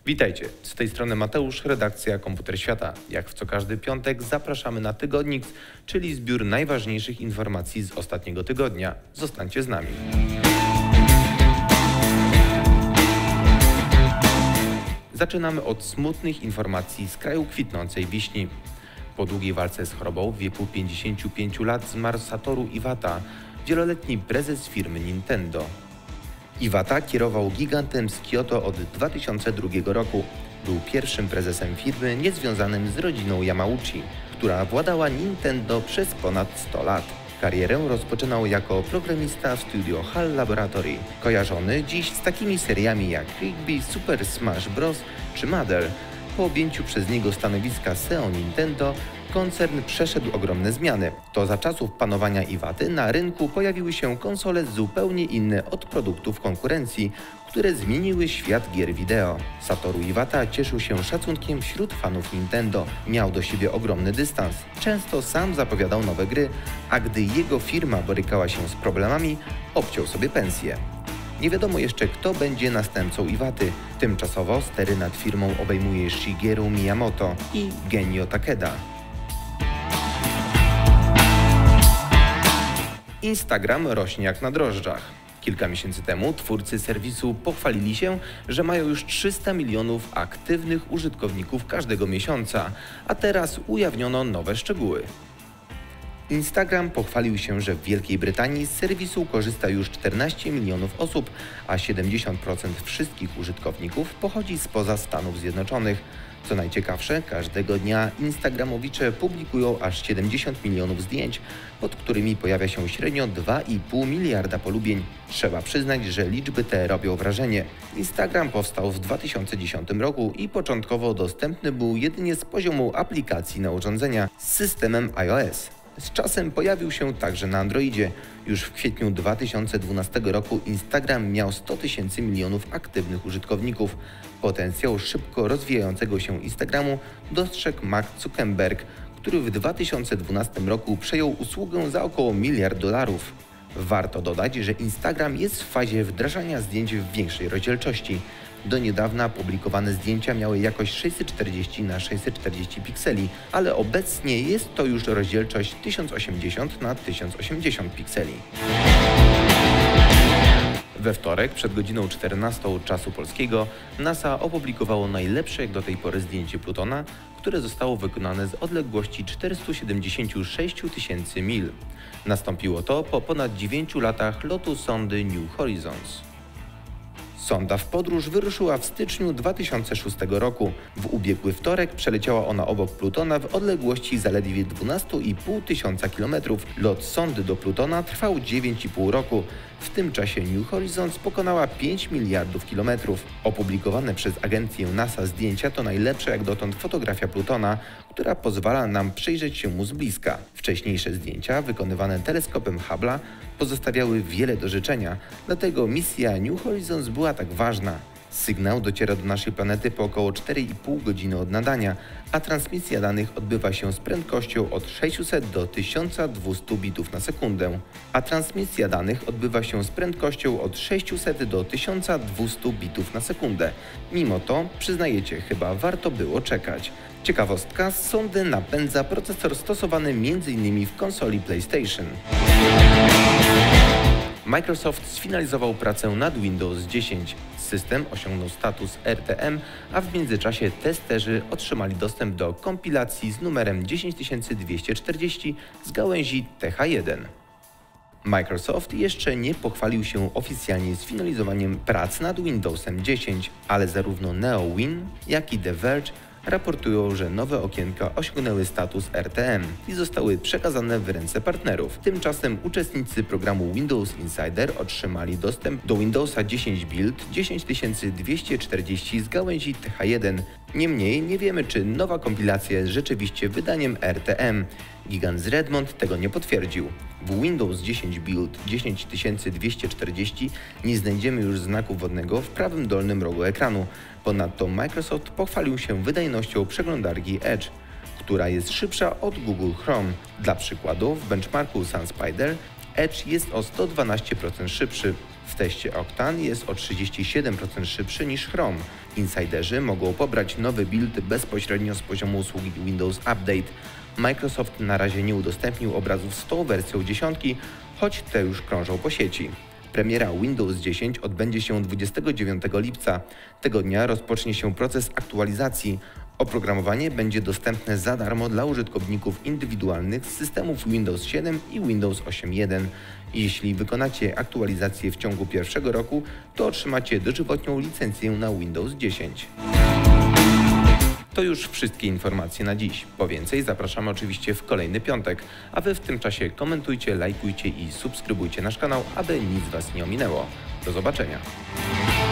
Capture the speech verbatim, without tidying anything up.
Witajcie, z tej strony Mateusz, redakcja Komputer Świata. Jak w co każdy piątek zapraszamy na Tygodnik, czyli zbiór najważniejszych informacji z ostatniego tygodnia. Zostańcie z nami. Zaczynamy od smutnych informacji z kraju kwitnącej wiśni. Po długiej walce z chorobą w wieku pięćdziesięciu pięciu lat zmarł Satoru Iwata, wieloletni prezes firmy Nintendo. Iwata kierował gigantem z Kyoto od dwa tysiące drugiego roku. Był pierwszym prezesem firmy niezwiązanym z rodziną Yamauchi, która władała Nintendo przez ponad sto lat. Karierę rozpoczynał jako programista w studio HAL Laboratory, kojarzony dziś z takimi seriami jak Kirby, Super Smash Bros. Czy Mother. Po objęciu przez niego stanowiska C E O Nintendo, koncern przeszedł ogromne zmiany. To za czasów panowania Iwaty na rynku pojawiły się konsole zupełnie inne od produktów konkurencji, które zmieniły świat gier wideo. Satoru Iwata cieszył się szacunkiem wśród fanów Nintendo. Miał do siebie ogromny dystans. Często sam zapowiadał nowe gry, a gdy jego firma borykała się z problemami, obciął sobie pensję. Nie wiadomo jeszcze, kto będzie następcą Iwaty. Tymczasowo stery nad firmą obejmuje Shigeru Miyamoto i Genio Takeda. Instagram rośnie jak na drożdżach. Kilka miesięcy temu twórcy serwisu pochwalili się, że mają już trzysta milionów aktywnych użytkowników każdego miesiąca, a teraz ujawniono nowe szczegóły. Instagram pochwalił się, że w Wielkiej Brytanii z serwisu korzysta już czternaście milionów osób, a siedemdziesiąt procent wszystkich użytkowników pochodzi spoza Stanów Zjednoczonych. Co najciekawsze, każdego dnia instagramowicze publikują aż siedemdziesiąt milionów zdjęć, pod którymi pojawia się średnio dwa i pół miliarda polubień. Trzeba przyznać, że liczby te robią wrażenie. Instagram powstał w dwa tysiące dziesiątym roku i początkowo dostępny był jedynie z poziomu aplikacji na urządzenia z systemem iOS. Z czasem pojawił się także na Androidzie. Już w kwietniu dwa tysiące dwunastego roku Instagram miał sto tysięcy milionów aktywnych użytkowników. Potencjał szybko rozwijającego się Instagramu dostrzegł Mark Zuckerberg, który w dwa tysiące dwunastym roku przejął usługę za około miliard dolarów. Warto dodać, że Instagram jest w fazie wdrażania zdjęć w większej rozdzielczości. Do niedawna publikowane zdjęcia miały jakość sześćset czterdzieści na sześćset czterdzieści pikseli, ale obecnie jest to już rozdzielczość tysiąc osiemdziesiąt na tysiąc osiemdziesiąt pikseli. We wtorek przed godziną czternastą czasu polskiego NASA opublikowało najlepsze jak do tej pory zdjęcie Plutona, które zostało wykonane z odległości czterystu siedemdziesięciu sześciu tysięcy mil. Nastąpiło to po ponad dziewięciu latach lotu sondy New Horizons. Sonda w podróż wyruszyła w styczniu dwa tysiące szóstego roku. W ubiegły wtorek przeleciała ona obok Plutona w odległości zaledwie dwanaście i pół tysiąca kilometrów. Lot sondy do Plutona trwał dziewięć i pół roku. W tym czasie New Horizons pokonała pięć miliardów kilometrów. Opublikowane przez agencję NASA zdjęcia to najlepsza jak dotąd fotografia Plutona, która pozwala nam przyjrzeć się mu z bliska. Wcześniejsze zdjęcia, wykonywane teleskopem Hubble'a, pozostawiały wiele do życzenia, dlatego misja New Horizons była tak ważna. Sygnał dociera do naszej planety po około cztery i pół godziny od nadania, a transmisja danych odbywa się z prędkością od sześciuset do tysiąca dwustu bitów na sekundę. A transmisja danych odbywa się z prędkością od sześciuset do tysiąca dwustu bitów na sekundę. Mimo to, przyznajecie, chyba warto było czekać. Ciekawostka, z sondy napędza procesor stosowany między innymi w konsoli PlayStation. Microsoft sfinalizował pracę nad Windows dziesięć. System osiągnął status R T M, a w międzyczasie testerzy otrzymali dostęp do kompilacji z numerem dziesięć tysięcy dwieście czterdzieści z gałęzi T H jeden. Microsoft jeszcze nie pochwalił się oficjalnie sfinalizowaniem prac nad Windowsem dziesięć, ale zarówno NeoWin, jak i The Verge raportują, że nowe okienka osiągnęły status R T M i zostały przekazane w ręce partnerów. Tymczasem uczestnicy programu Windows Insider otrzymali dostęp do Windowsa dziesięć Build dziesięć tysięcy dwieście czterdzieści z gałęzi T H jeden. Niemniej nie wiemy, czy nowa kompilacja jest rzeczywiście wydaniem R T M. Gigant z Redmond tego nie potwierdził. W Windows dziesięć Build dziesięć tysięcy dwieście czterdzieści nie znajdziemy już znaku wodnego w prawym dolnym rogu ekranu. Ponadto Microsoft pochwalił się wydajnością przeglądarki Edge, która jest szybsza od Google Chrome. Dla przykładu w benchmarku SunSpider Edge jest o sto dwanaście procent szybszy. W teście Octane jest o trzydzieści siedem procent szybszy niż Chrome. Insiderzy mogą pobrać nowy build bezpośrednio z poziomu usługi Windows Update. Microsoft na razie nie udostępnił obrazów z tą wersją dziesiątki, choć te już krążą po sieci. Premiera Windows dziesięć odbędzie się dwudziestego dziewiątego lipca. Tego dnia rozpocznie się proces aktualizacji. Oprogramowanie będzie dostępne za darmo dla użytkowników indywidualnych z systemów Windows siedem i Windows osiem jeden. Jeśli wykonacie aktualizację w ciągu pierwszego roku, to otrzymacie dożywotnią licencję na Windows dziesięć. To już wszystkie informacje na dziś. Po więcej zapraszamy oczywiście w kolejny piątek, a Wy w tym czasie komentujcie, lajkujcie i subskrybujcie nasz kanał, aby nic Was nie ominęło. Do zobaczenia.